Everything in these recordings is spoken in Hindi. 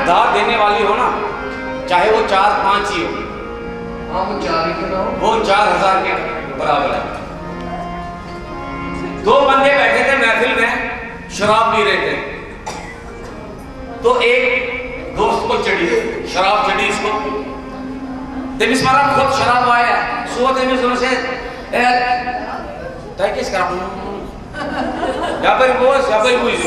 दाद देने वाली हो ना, चाहे वो 4-5 ही हो, हाँ वो 4 ही क्यों ना हो, वो 4000 के बराबर है। 2 बंदे बैठे थे महफिल में, शराब पी रहे थे, तो एक दोस्त को चढ़ी, शराब चढ़ी इसको, तेमिस मारा खुद शराब आया, सुबह तेमिस उनसे तय किस करा या पर बोझ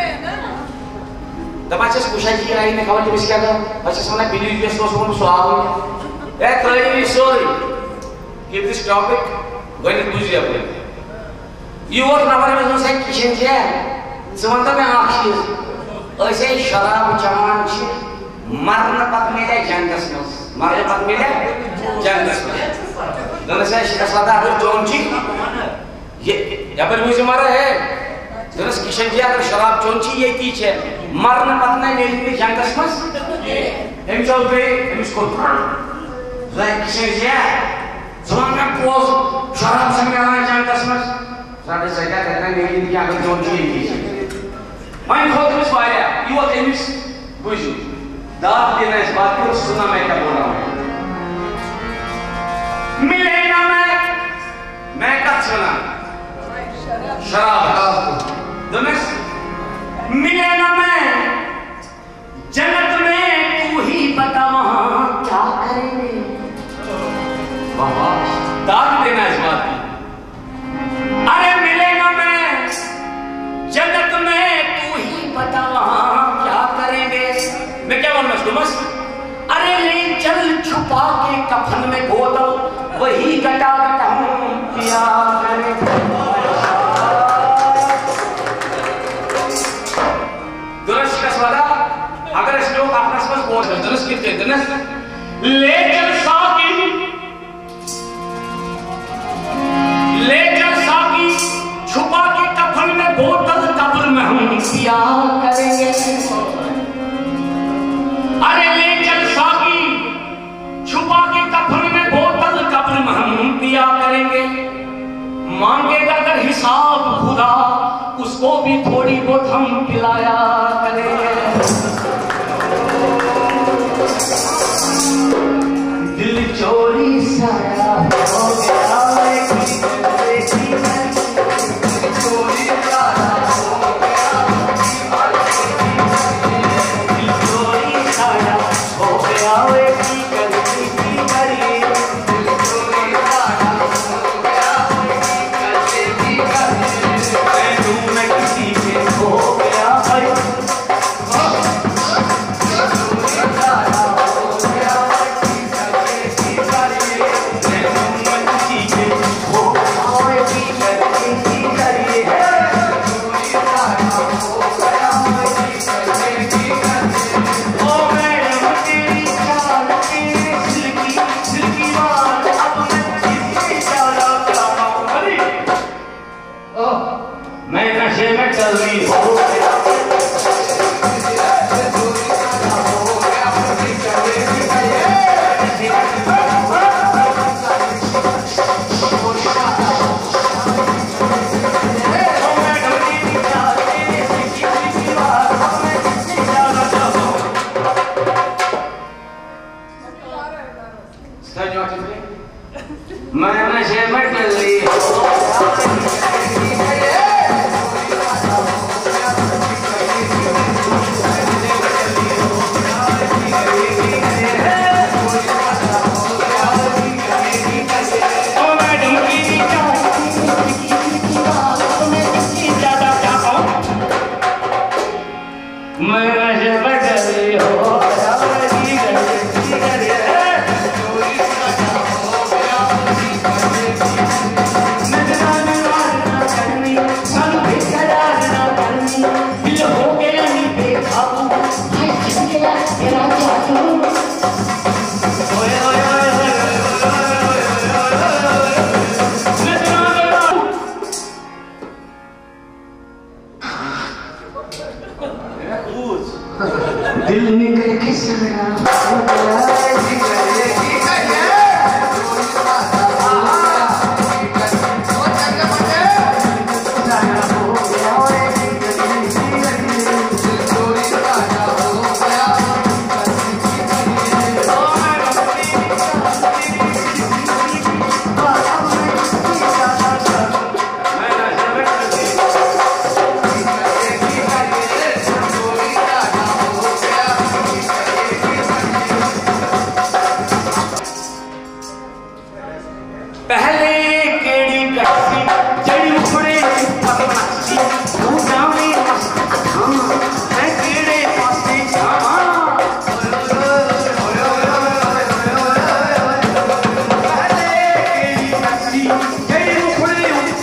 तमाचे कुशाची आई ने खबर तेमिस क्या करो, अच्छा समझना बिलीव के सोच में सुहाग है, tell story, keep this topic going to use your brain. You what number में उनसे किशन किया, समझता मैं आखिर ऐसे शराब चमान छी मरना पत मिले जंगस में, मरना पत मिले जंगस में, दोनों से शिकार सादा अगर जोन छी ये या पर मुझे मारा है, दोनों से किशन किया अगर शराब जोन छी ये तीच है, मरना पत नहीं मिले जंगस में, हम चल पे हम इसको लाइक किशन किया, जवान में पोस शराब से मिला जंगस में, सारे जगह कहते हैं मेरी क्या अगर जोन छी ये तीच है। मैं खुद इस वाया, you are famous, बुझो, दाद देना इस बात को सुना मैं क्या बोल रहा हूँ। मिले ना मैं कब सुना? शराब, दोनों मिले ना मैं, जन्नत में तू ही बता वहाँ क्या करेंगे? वाह, दाद देना इस बात की। अरे मिले ना मैं, जन्नत में पता वहाँ क्या करेंगे? मैं क्या बोल रहा हूँ? अरे ले चल छुपा के कफन में बोतल, वही गटा गटा हम पिया करेंगे। दुरुस्त का सवाल, अगर इस लोग आपस में बोल रहे दुरुस्त कितने दुरुस्त ले चल साकी, ले चल साकी छुपा के कफन में बोतल, कब्र में हम पिया करेंगे। अरे ले चल साकी छुपा के कफन में बोतल, कब्र में हम पिया करेंगे। मांगेगा अगर हिसाब खुदा, उसको भी थोड़ी बहुत हम पिलाया करेंगे। दिल चोरी साया हो गया,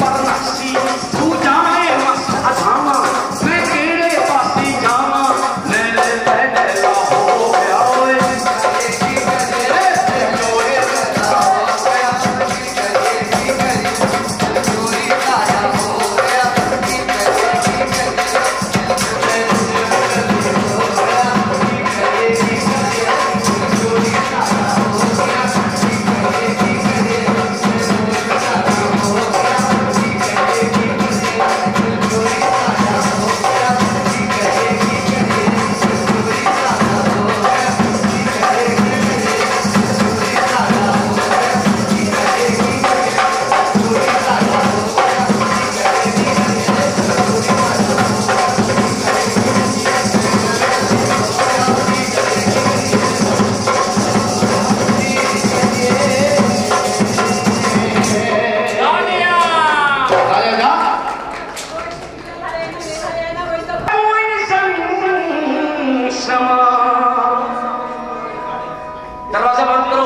दरवाजा बंद करो।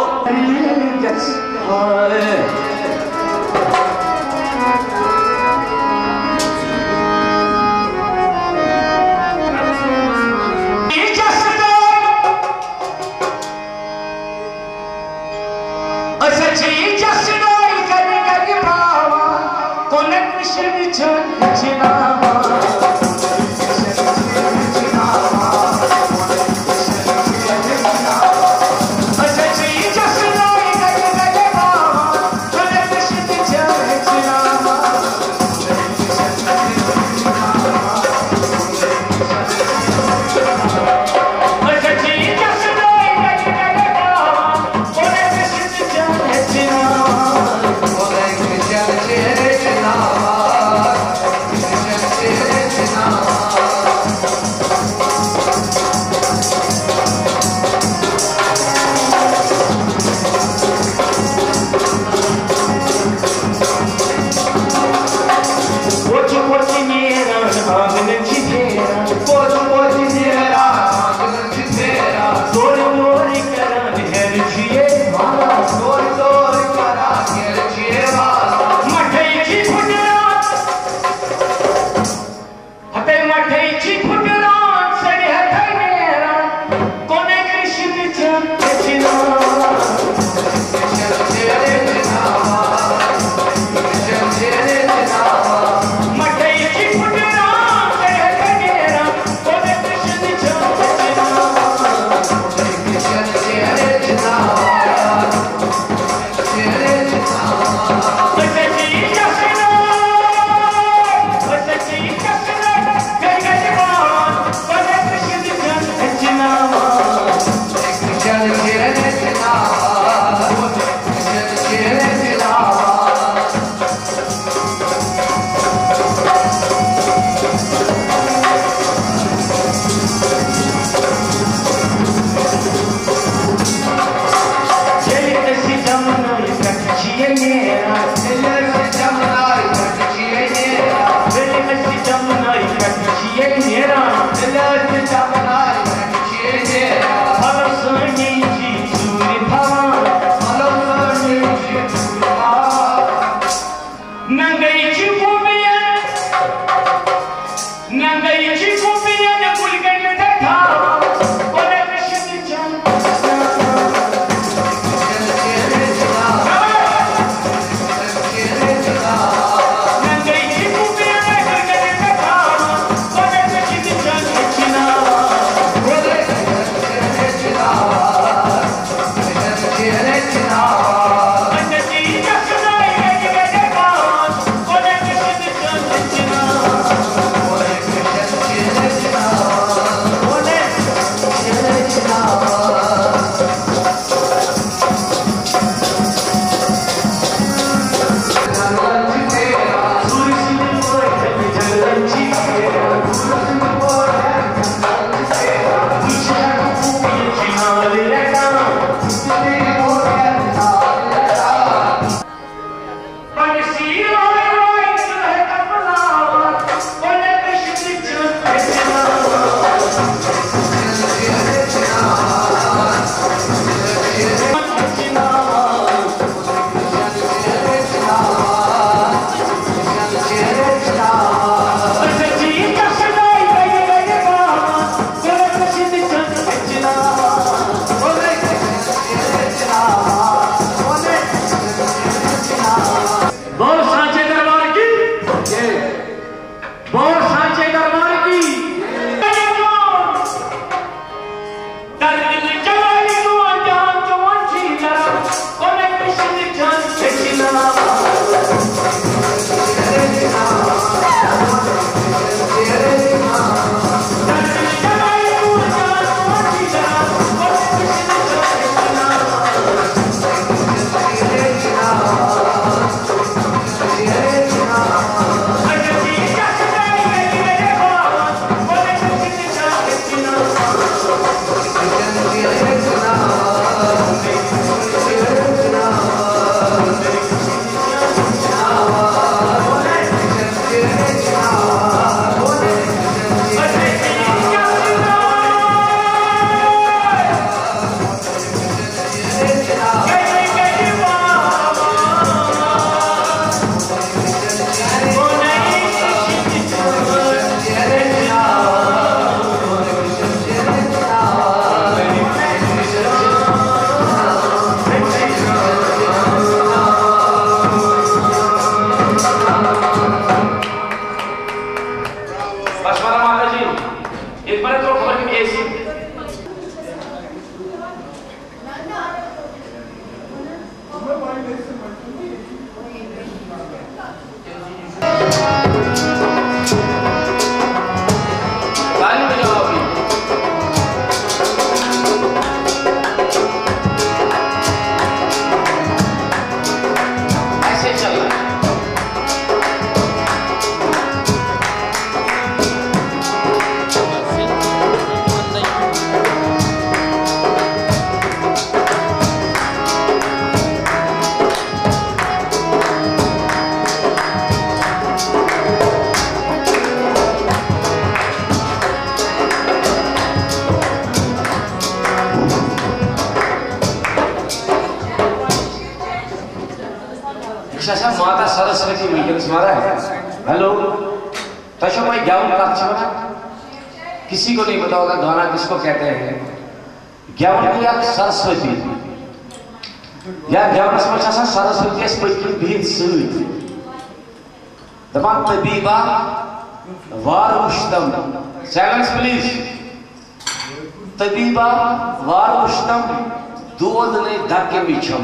सरस्वती वीकेंड्स मारा है। हेलो तशो भाई ज्ञान का अच्छा किसी को नहीं पता होगा गाना किसको कहते हैं। ज्ञान या सरस्वती या ज्ञान समझा सरस्वती इस पर भी सूद दबान तबीबा वारुष्तम साइलेंस प्लीज तबीबा वारुष्तम दूध ने धक्के मिछम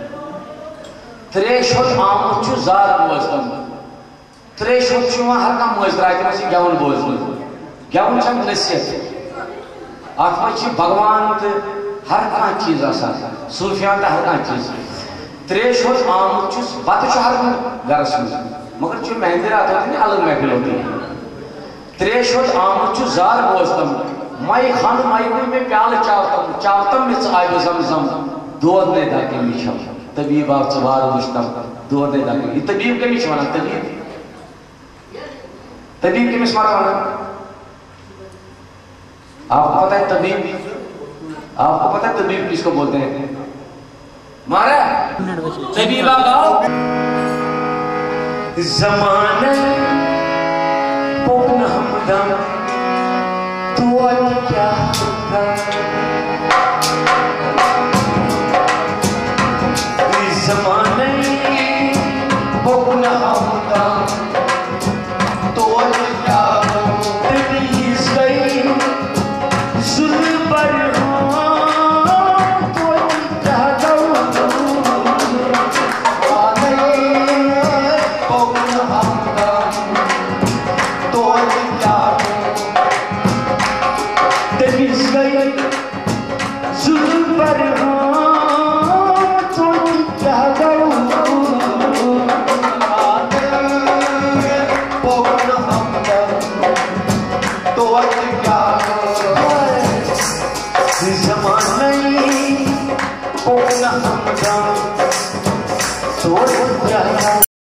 त्रेशोत आम छु जार बोस्तम त्रेशोत छु हर का मोजरा के से ज्ञान बोझ ज्ञान छम नसीहत आत्मा भगवान ते हर का चीज आसा सूफियान ते हर का चीज त्रेशोत आम छु बात छु हर गरस में मगर जो मेहंदिरात होती है अलग महफिल होती है। त्रेशोत आम छु जार बोस्तम माई खान माई में प्याल चावतम चावतम में आए जमजम दूध ने धाके मिछम तबीब आप चवार मुश्तम दूध ने धाके तबीब के मिछ वाला तबीब के मिछ मारा वाला आपको पता है तबीब किसको बोलते हैं मारा तबीबा गाओ ज़माने पोकन हमदम तू क्या ज़माने पोकन हमदम तू क्या